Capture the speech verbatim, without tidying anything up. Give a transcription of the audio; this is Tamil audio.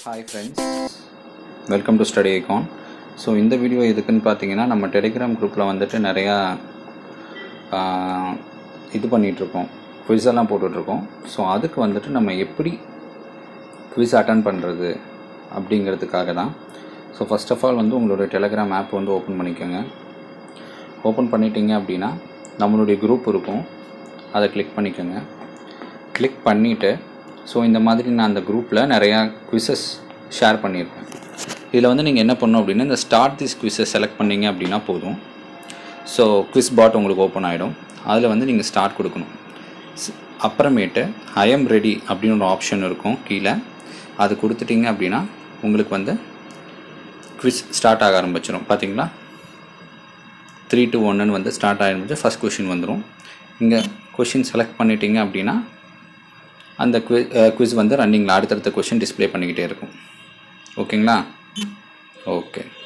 Hi friends, welcome to Study Icon. So இந்த வீடியோ எதுக்குன்னு பார்த்தீங்கன்னா நம்ம டெலிகிராம் குரூப்பில் வந்துட்டு நிறையா இது பண்ணிகிட்ருக்கோம், குவிஸ் எல்லாம் போட்டுட்ருக்கோம். ஸோ அதுக்கு வந்துட்டு நம்ம எப்படி குவிஸ் அட்டன் பண்ணுறது அப்படிங்கிறதுக்காக தான். ஸோ ஃபஸ்ட் ஆஃப் ஆல் வந்து உங்களுடைய டெலிகிராம் ஆப் வந்து ஓப்பன் பண்ணிக்கோங்க. ஓப்பன் பண்ணிட்டீங்க அப்படின்னா நம்மளுடைய குரூப் இருக்கும், அதை கிளிக் பண்ணிக்கோங்க. கிளிக் பண்ணிவிட்டு ஸோ இந்த மாதிரி நான் அந்த குரூப்பில் நிறையா குவிசஸ் ஷேர் பண்ணியிருப்பேன். இதில் வந்து நீங்கள் என்ன பண்ணணும் அப்படின்னா இந்த ஸ்டார்ட் திஸ் குவிஸை செலக்ட் பண்ணிங்க அப்படின்னா போதும். ஸோ குவிஸ் பாட் உங்களுக்கு ஓப்பன் ஆகிடும். அதில் வந்து நீங்கள் ஸ்டார்ட் கொடுக்கணும். அப்புறமேட்டு ஐ எம் ரெடி அப்படின்னு ஒரு ஆப்ஷன் இருக்கும் கீழே, அது கொடுத்துட்டிங்க அப்படின்னா உங்களுக்கு வந்து குவிஸ் ஸ்டார்ட் ஆக ஆரம்பிச்சிடும். பார்த்தீங்களா, த்ரீ டு ஒன்னு வந்து ஸ்டார்ட் ஆகிருந்துச்சு. ஃபஸ்ட் கொஷின் வந்துடும். இங்கே கொஷின் செலக்ட் பண்ணிட்டீங்க அப்படின்னா அந்த குவி குவிஸ் வந்து ரன்னிங்கில் அடுத்தடுத்த கொஷின் டிஸ்பிளே பண்ணிக்கிட்டே இருக்கும். ஓகேங்களா? ஓகே.